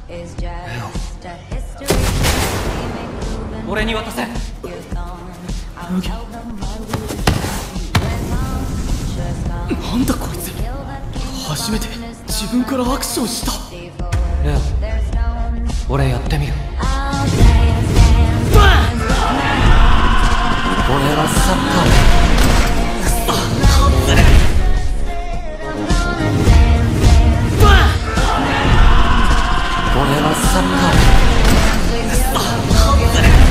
俺に渡せ。 なんだこいつ、初めて自分からアクションした。 俺やってみる。俺はサッカー。俺はサッカー。